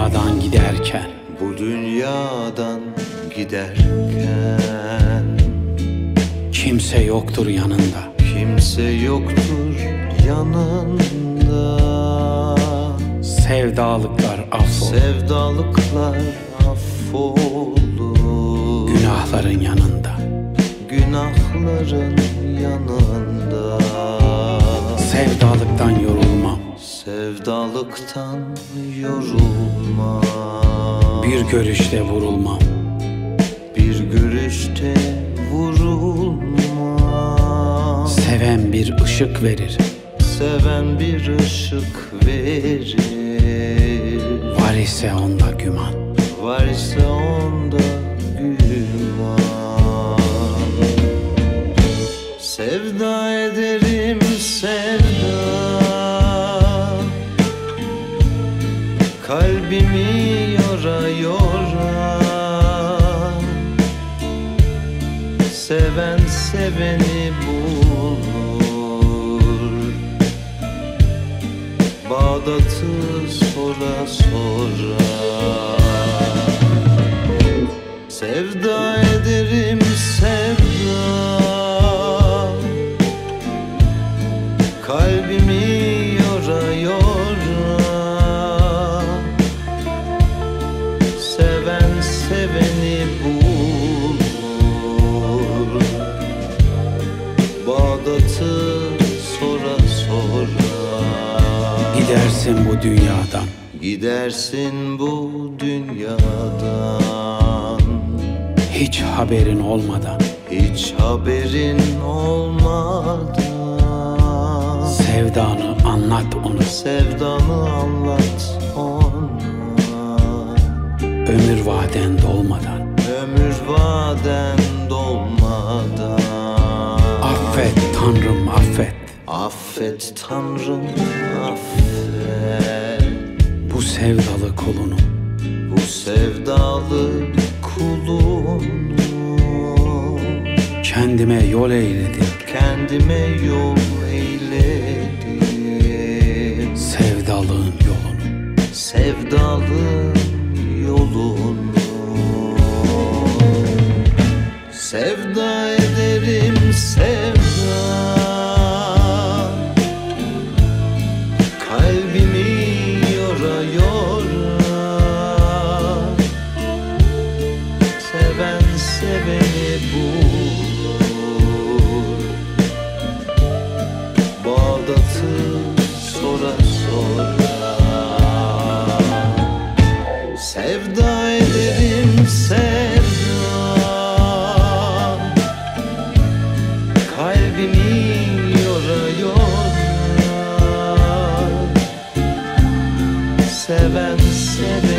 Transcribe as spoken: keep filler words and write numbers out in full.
dünyadan giderken, bu dünyadan giderken kimse yoktur yanında, kimse yoktur yanında. sevdalıklar affolur, Sevdalıklar affolur, günahların yanında, günahların yanında. sevdalıktan yorulmam, Sevdalıktan yorulma, bir görüşte vurulmam, bir görüşte vurulma. seven bir ışık verir, Seven bir ışık verir, var ise onda güman, var ise onda güman. Sevda ederim sevda, kalbimi yora yora. Seven seveni bulur, Bağdat'ı sonra sonra. Sevda ederim sevda, kalbimi yora yora. Seven seveni bulur, Bağdat'ı sonra sonra. gidersin bu dünyadan, Gidersin bu dünyadan, hiç haberin olmadan, hiç haberin olmadan. sevdanı anlat ona, Sevdanı anlat ona, ömür vaden dolmadan, ömür vaden dolmadan. affet Tanrım affet, Affet Tanrım affet, bu sevdalı kulunu, bu sevdalı kulunu. kendime yol eyledim, Kendime yol eyledim, sevdalığın yolunu, sevdalığın yolunu. Sevda ederim sevda, kalbimi yora yora. Seven seveni bulur, Bağdat'ı sonra sonra. Sevda ederim sevda, kalbimi yora yora. Seven seven